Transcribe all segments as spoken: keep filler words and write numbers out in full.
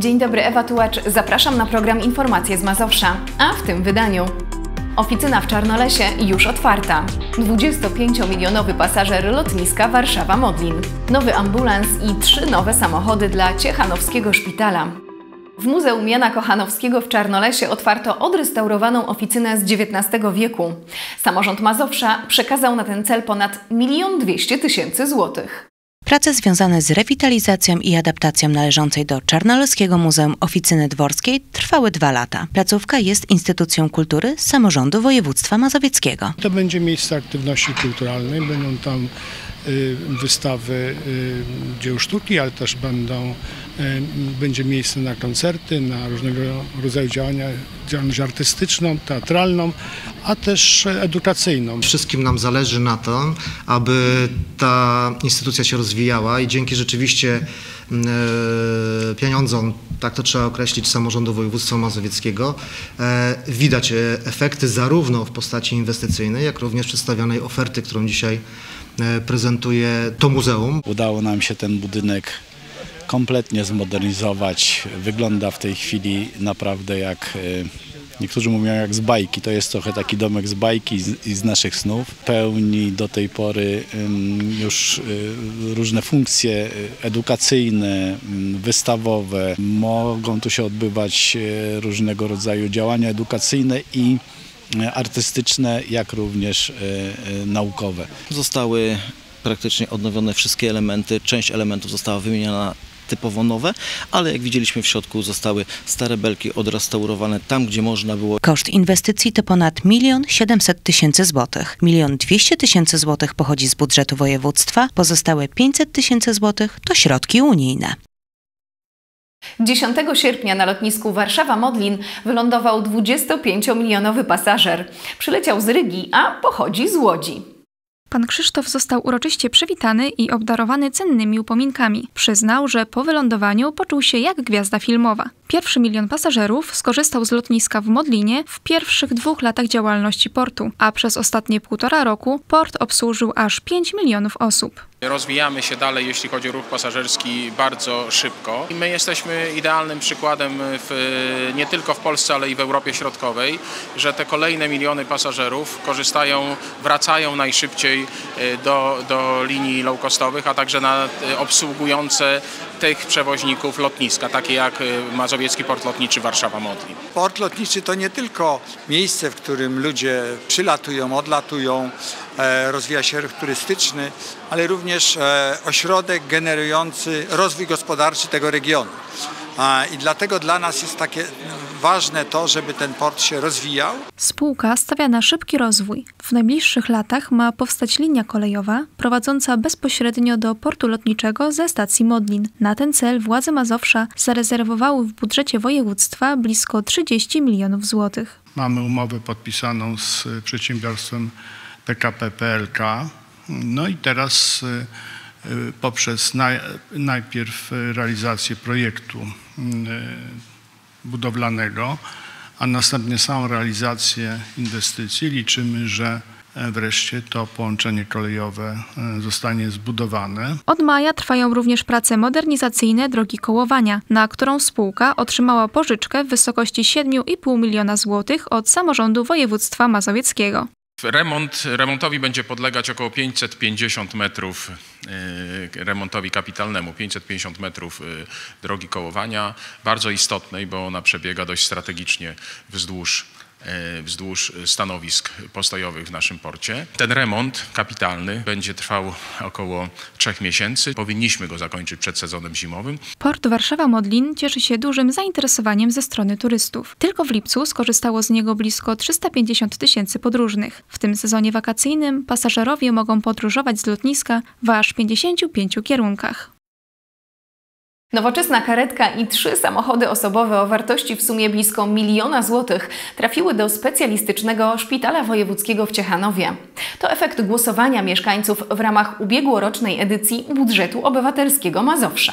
Dzień dobry, Ewa Tułacz. Zapraszam na program Informacje z Mazowsza, a w tym wydaniu oficyna w Czarnolesie już otwarta. dwudziestopięciomilionowy pasażer lotniska Warszawa-Modlin. Nowy ambulans i trzy nowe samochody dla Ciechanowskiego Szpitala. W Muzeum Jana Kochanowskiego w Czarnolesie otwarto odrestaurowaną oficynę z dziewiętnastego wieku. Samorząd Mazowsza przekazał na ten cel ponad milion dwieście tysięcy złotych. Prace związane z rewitalizacją i adaptacją należącej do Czarnoleskiego Muzeum Oficyny Dworskiej trwały dwa lata. Placówka jest instytucją kultury z samorządu województwa mazowieckiego. To będzie miejsce aktywności kulturalnej, będą tam y, wystawy y, dzieł sztuki, ale też będą, y, będzie miejsce na koncerty, na różnego rodzaju działania, działalność artystyczną, teatralną, a też edukacyjną. Wszystkim nam zależy na to, aby ta instytucja się rozwijała i dzięki rzeczywiście e, pieniądzom, tak to trzeba określić, samorządu województwa mazowieckiego, e, widać efekty zarówno w postaci inwestycyjnej, jak również przedstawionej oferty, którą dzisiaj e, prezentuje to muzeum. Udało nam się ten budynek kompletnie zmodernizować. Wygląda w tej chwili naprawdę jak... E, Niektórzy mówią jak z bajki, to jest trochę taki domek z bajki i z naszych snów. Pełni do tej pory już różne funkcje edukacyjne, wystawowe. Mogą tu się odbywać różnego rodzaju działania edukacyjne i artystyczne, jak również naukowe. Zostały praktycznie odnowione wszystkie elementy, część elementów została wymieniona typowo nowe, ale jak widzieliśmy w środku zostały stare belki odrestaurowane tam, gdzie można było. Koszt inwestycji to ponad milion siedemset tysięcy złotych. Milion dwieście tysięcy złotych pochodzi z budżetu województwa, pozostałe pięćset tysięcy złotych to środki unijne. dziesiątego sierpnia na lotnisku Warszawa-Modlin wylądował dwudziestopięciomilionowy pasażer. Przyleciał z Rygi, a pochodzi z Łodzi. Pan Krzysztof został uroczyście przywitany i obdarowany cennymi upominkami. Przyznał, że po wylądowaniu poczuł się jak gwiazda filmowa. Pierwszy milion pasażerów skorzystał z lotniska w Modlinie w pierwszych dwóch latach działalności portu, a przez ostatnie półtora roku port obsłużył aż pięć milionów osób. Rozwijamy się dalej, jeśli chodzi o ruch pasażerski, bardzo szybko. I my jesteśmy idealnym przykładem w, nie tylko w Polsce, ale i w Europie Środkowej, że te kolejne miliony pasażerów korzystają, wracają najszybciej do, do linii low-costowych, a także na obsługujące tych przewoźników lotniska, takie jak Mazowiecki Port Lotniczy Warszawa-Modlin. Port lotniczy to nie tylko miejsce, w którym ludzie przylatują, odlatują, rozwija się ruch turystyczny, ale również ośrodek generujący rozwój gospodarczy tego regionu. I dlatego dla nas jest takie ważne to, żeby ten port się rozwijał. Spółka stawia na szybki rozwój. W najbliższych latach ma powstać linia kolejowa prowadząca bezpośrednio do portu lotniczego ze stacji Modlin. Na ten cel władze Mazowsza zarezerwowały w budżecie województwa blisko trzydzieści milionów złotych. Mamy umowę podpisaną z przedsiębiorstwem P K P P L K. No i teraz poprzez naj, najpierw realizację projektu budowlanego, a następnie samą realizację inwestycji liczymy, że wreszcie to połączenie kolejowe zostanie zbudowane. Od maja trwają również prace modernizacyjne drogi kołowania, na którą spółka otrzymała pożyczkę w wysokości siedem i pół miliona złotych od samorządu województwa mazowieckiego. Remont, remontowi będzie podlegać około pięćset pięćdziesiąt metrów, y, remontowi kapitalnemu, pięćset pięćdziesiąt metrów y, drogi kołowania, bardzo istotnej, bo ona przebiega dość strategicznie wzdłuż, y, wzdłuż stanowisk postojowych w naszym porcie. Ten remont kapitalny będzie trwał około trzech miesięcy. Powinniśmy go zakończyć przed sezonem zimowym. Port Warszawa-Modlin cieszy się dużym zainteresowaniem ze strony turystów. Tylko w lipcu skorzystało z niego blisko trzysta pięćdziesiąt tysięcy podróżnych. W tym sezonie wakacyjnym pasażerowie mogą podróżować z lotniska w aż pięćdziesięciu pięciu kierunkach. Nowoczesna karetka i trzy samochody osobowe o wartości w sumie blisko miliona złotych trafiły do specjalistycznego szpitala wojewódzkiego w Ciechanowie. To efekt głosowania mieszkańców w ramach ubiegłorocznej edycji budżetu obywatelskiego Mazowsza.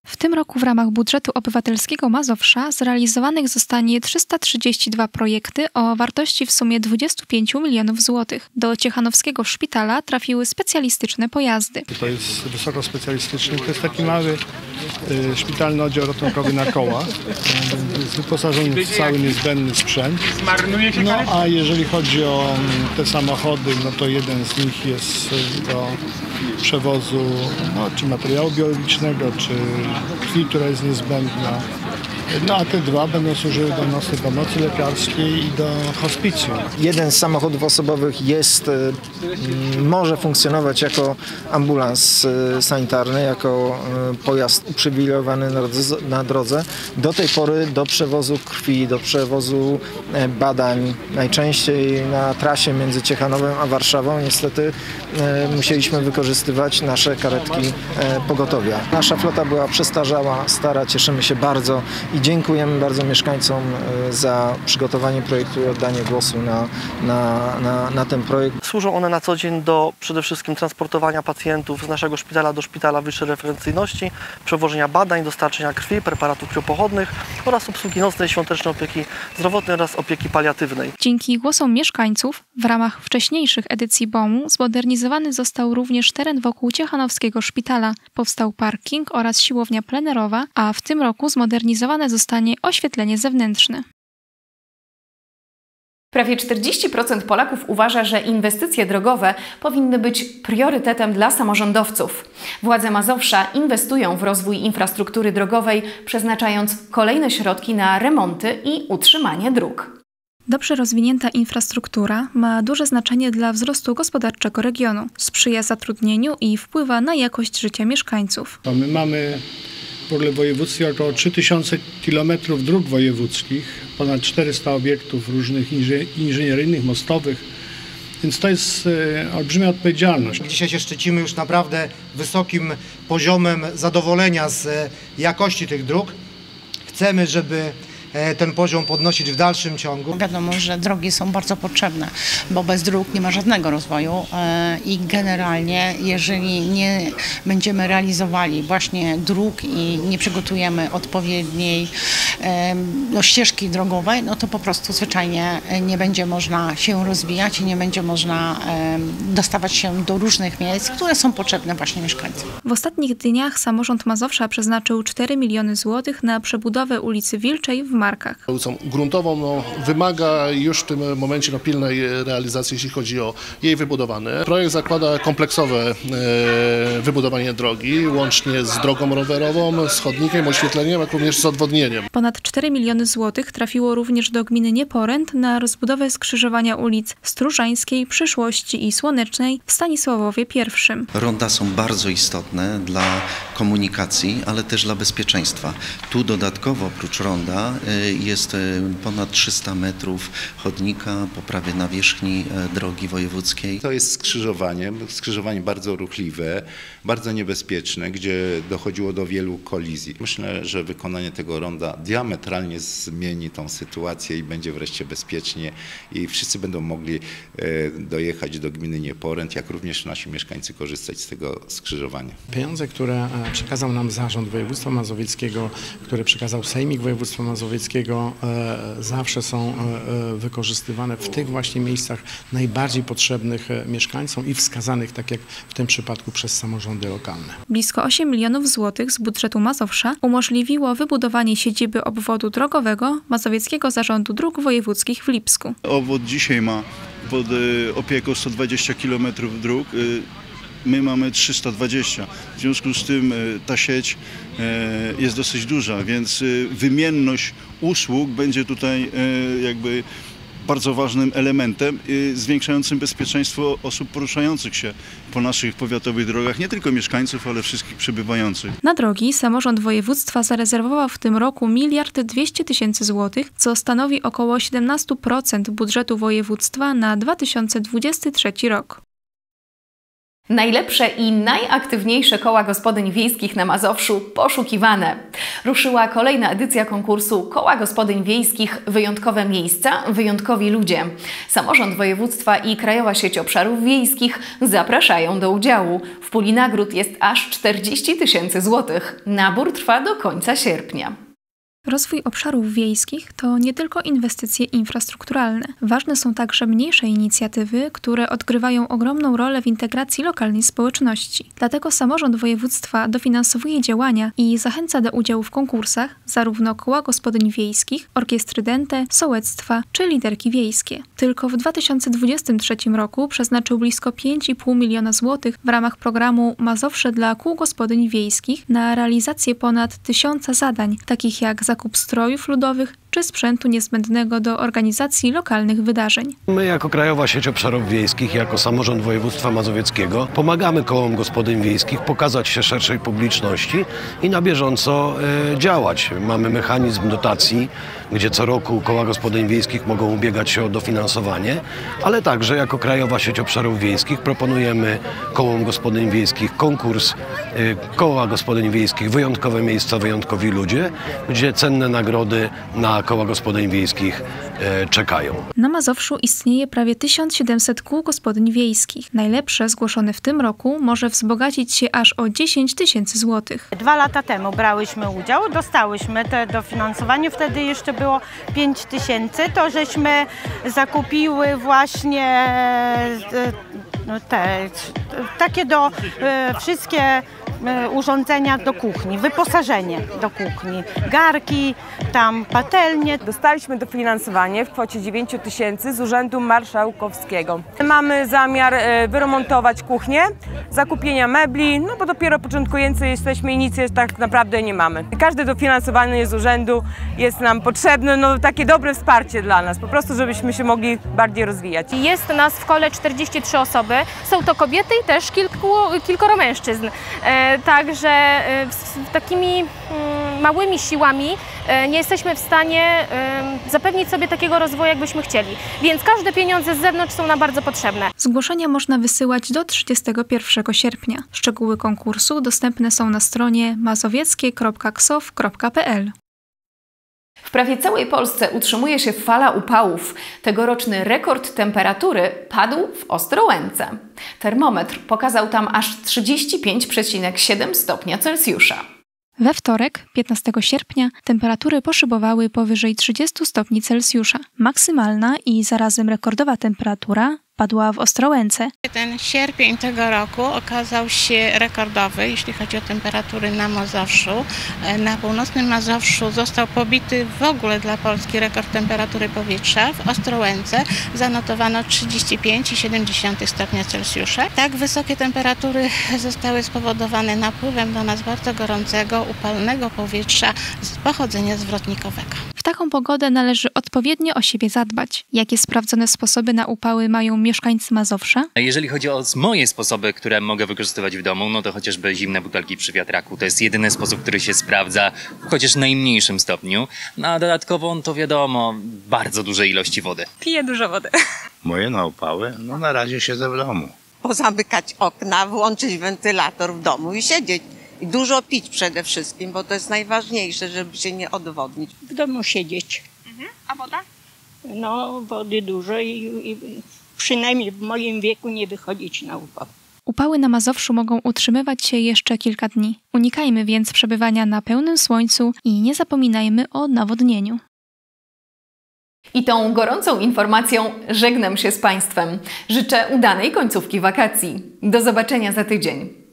W tym roku w ramach budżetu obywatelskiego Mazowsza zrealizowanych zostanie trzysta trzydzieści dwa projekty o wartości w sumie dwadzieścia pięć milionów złotych. Do Ciechanowskiego szpitala trafiły specjalistyczne pojazdy. To jest wysoko specjalistyczny, to jest taki mały y, szpitalny oddział ratunkowy na kołach. Y, jest wyposażony w cały niezbędny sprzęt. No a jeżeli chodzi o te samochody, no to jeden z nich jest do przewozu no, czy materiału biologicznego, czy krwi, która jest niezbędna. No a te dwa będą służyły do nocnej pomocy lekarskiej i do hospicjum. Jeden z samochodów osobowych jest, może funkcjonować jako ambulans sanitarny, jako pojazd uprzywilejowany na drodze. Do tej pory do przewozu krwi, do przewozu badań, najczęściej na trasie między Ciechanowem a Warszawą, niestety musieliśmy wykorzystywać nasze karetki pogotowia. Nasza flota była przestarzała, stara, cieszymy się bardzo i dziękujemy bardzo mieszkańcom za przygotowanie projektu i oddanie głosu na, na, na, na ten projekt. Służą one na co dzień do przede wszystkim transportowania pacjentów z naszego szpitala do szpitala wyższej referencyjności, przewożenia badań, dostarczenia krwi, preparatów krwiopochodnych oraz obsługi nocnej świątecznej opieki zdrowotnej oraz opieki paliatywnej. Dzięki głosom mieszkańców w ramach wcześniejszych edycji B O M-u zmodernizowany został również teren wokół Ciechanowskiego szpitala. Powstał parking oraz siłownia plenerowa, a w tym roku zmodernizowane zostanie oświetlenie zewnętrzne. Prawie czterdzieści procent Polaków uważa, że inwestycje drogowe powinny być priorytetem dla samorządowców. Władze Mazowsza inwestują w rozwój infrastruktury drogowej, przeznaczając kolejne środki na remonty i utrzymanie dróg. Dobrze rozwinięta infrastruktura ma duże znaczenie dla wzrostu gospodarczego regionu, sprzyja zatrudnieniu i wpływa na jakość życia mieszkańców. My mamy w ogóle w województwie około trzy tysiące kilometrów dróg wojewódzkich, ponad czterysta obiektów różnych inżynieryjnych, mostowych, więc to jest olbrzymia odpowiedzialność. Dzisiaj się szczycimy już naprawdę wysokim poziomem zadowolenia z jakości tych dróg. Chcemy, żeby ten poziom podnosić w dalszym ciągu. Wiadomo, że drogi są bardzo potrzebne, bo bez dróg nie ma żadnego rozwoju i generalnie jeżeli nie będziemy realizowali właśnie dróg i nie przygotujemy odpowiedniej no, ścieżki drogowej, no to po prostu zwyczajnie nie będzie można się rozwijać i nie będzie można dostawać się do różnych miejsc, które są potrzebne właśnie mieszkańcom. W ostatnich dniach samorząd Mazowsza przeznaczył cztery miliony złotych na przebudowę ulicy Wilczej w Markach. Ulicą gruntową no, wymaga już w tym momencie no, pilnej realizacji, jeśli chodzi o jej wybudowanie. Projekt zakłada kompleksowe e, wybudowanie drogi, łącznie z drogą rowerową, z chodnikiem, oświetleniem, jak również z odwodnieniem. Ponad cztery miliony złotych trafiło również do gminy Nieporęt na rozbudowę skrzyżowania ulic Stróżańskiej, Przyszłości i Słonecznej w Stanisławowie pierwszym. Ronda są bardzo istotne dla komunikacji, ale też dla bezpieczeństwa. Tu dodatkowo oprócz ronda jest ponad trzysta metrów chodnika po prawie nawierzchni drogi wojewódzkiej. To jest skrzyżowanie, skrzyżowanie bardzo ruchliwe, bardzo niebezpieczne, gdzie dochodziło do wielu kolizji. Myślę, że wykonanie tego ronda diametralnie zmieni tą sytuację i będzie wreszcie bezpiecznie i wszyscy będą mogli dojechać do gminy Nieporęt, jak również nasi mieszkańcy korzystać z tego skrzyżowania. Pieniądze, które przekazał nam Zarząd Województwa Mazowieckiego, które przekazał Sejmik Województwa Mazowieckiego, zawsze są wykorzystywane w tych właśnie miejscach najbardziej potrzebnych mieszkańcom i wskazanych, tak jak w tym przypadku, przez samorządy lokalne. Blisko osiem milionów złotych z budżetu Mazowsza umożliwiło wybudowanie siedziby obwodu drogowego Mazowieckiego Zarządu Dróg Wojewódzkich w Lipsku. Obwód dzisiaj ma pod opieką sto dwadzieścia kilometrów dróg. My mamy trzysta dwadzieścia. W związku z tym ta sieć jest dosyć duża, więc wymienność usług będzie tutaj jakby bardzo ważnym elementem zwiększającym bezpieczeństwo osób poruszających się po naszych powiatowych drogach, nie tylko mieszkańców, ale wszystkich przebywających. Na drogi samorząd województwa zarezerwował w tym roku miliard dwieście tysięcy złotych, co stanowi około siedemnaście procent budżetu województwa na dwa tysiące dwudziesty trzeci rok. Najlepsze i najaktywniejsze koła gospodyń wiejskich na Mazowszu poszukiwane. Ruszyła kolejna edycja konkursu Koła Gospodyń Wiejskich Wyjątkowe Miejsca, Wyjątkowi Ludzie. Samorząd województwa i Krajowa Sieć Obszarów Wiejskich zapraszają do udziału. W puli nagród jest aż czterdzieści tysięcy złotych. Nabór trwa do końca sierpnia. Rozwój obszarów wiejskich to nie tylko inwestycje infrastrukturalne. Ważne są także mniejsze inicjatywy, które odgrywają ogromną rolę w integracji lokalnej społeczności. Dlatego samorząd województwa dofinansowuje działania i zachęca do udziału w konkursach zarówno koła gospodyń wiejskich, orkiestry dęte, sołectwa czy liderki wiejskie. Tylko w dwa tysiące dwudziestym trzecim roku przeznaczył blisko pięć i pół miliona złotych w ramach programu Mazowsze dla kół gospodyń wiejskich na realizację ponad tysiąca zadań, takich jak zakup strojów ludowych czy sprzętu niezbędnego do organizacji lokalnych wydarzeń. My jako Krajowa Sieć Obszarów Wiejskich, jako Samorząd Województwa Mazowieckiego pomagamy kołom gospodyń wiejskich pokazać się szerszej publiczności i na bieżąco y, działać. Mamy mechanizm dotacji, gdzie co roku koła gospodyń wiejskich mogą ubiegać się o dofinansowanie, ale także jako Krajowa Sieć Obszarów Wiejskich proponujemy kołom gospodyń wiejskich konkurs y, Koła Gospodyń Wiejskich Wyjątkowe Miejsca, Wyjątkowi Ludzie, gdzie cenne nagrody na koła gospodyń wiejskich e, czekają. Na Mazowszu istnieje prawie tysiąc siedemset kół gospodyń wiejskich. Najlepsze zgłoszone w tym roku może wzbogacić się aż o dziesięć tysięcy złotych. Dwa lata temu brałyśmy udział, dostałyśmy te dofinansowanie, wtedy jeszcze było pięć tysięcy. To żeśmy zakupiły właśnie te, takie do wszystkie urządzenia do kuchni, wyposażenie do kuchni, garki, tam patelnie. Dostaliśmy dofinansowanie w kwocie dziewięć tysięcy z Urzędu Marszałkowskiego. Mamy zamiar wyremontować kuchnię, zakupienia mebli, no bo dopiero początkujący jesteśmy i nic tak naprawdę nie mamy. Każde dofinansowanie z urzędu jest nam potrzebne, no takie dobre wsparcie dla nas, po prostu żebyśmy się mogli bardziej rozwijać. Jest nas w kole czterdzieści trzy osoby, są to kobiety i też kilku, kilkoro mężczyzn. E, także e, z takimi mm, małymi siłami e, nie jesteśmy w stanie e, zapewnić sobie takiego rozwoju, jakbyśmy chcieli. Więc każde pieniądze z zewnątrz są nam bardzo potrzebne. Zgłoszenia można wysyłać do trzydziestego pierwszego sierpnia. Szczegóły konkursu dostępne są na stronie mazowieckie kropka ksow kropka p l. W prawie całej Polsce utrzymuje się fala upałów. Tegoroczny rekord temperatury padł w Ostrołęce. Termometr pokazał tam aż trzydzieści pięć przecinek siedem stopnia Celsjusza. We wtorek, piętnastego sierpnia, temperatury poszybowały powyżej trzydziestu stopni Celsjusza. Maksymalna i zarazem rekordowa temperatura padła w Ostrołęce. Ten sierpień tego roku okazał się rekordowy, jeśli chodzi o temperatury na Mazowszu. Na północnym Mazowszu został pobity w ogóle dla Polski rekord temperatury powietrza. W Ostrołęce zanotowano trzydzieści pięć i siedem dziesiątych stopnia Celsjusza. Tak wysokie temperatury zostały spowodowane napływem do nas bardzo gorącego, upalnego powietrza z pochodzenia zwrotnikowego. W taką pogodę należy odpowiednio o siebie zadbać. Jakie sprawdzone sposoby na upały mają mieszkańcy Mazowsza? Jeżeli chodzi o moje sposoby, które mogę wykorzystywać w domu, no to chociażby zimne butelki przy wiatraku. To jest jedyny sposób, który się sprawdza, chociaż w najmniejszym stopniu. No a dodatkowo, to wiadomo, bardzo duże ilości wody. Piję dużo wody. Moje na upały? No na razie siedzę w domu. Pozamykać okna, włączyć wentylator w domu i siedzieć. I dużo pić przede wszystkim, bo to jest najważniejsze, żeby się nie odwodnić. W domu siedzieć. Mhm. A woda? No, wody dużo i, i przynajmniej w moim wieku nie wychodzić na upał. Upały na Mazowszu mogą utrzymywać się jeszcze kilka dni. Unikajmy więc przebywania na pełnym słońcu i nie zapominajmy o nawodnieniu. I tą gorącą informacją żegnam się z Państwem. Życzę udanej końcówki wakacji. Do zobaczenia za tydzień.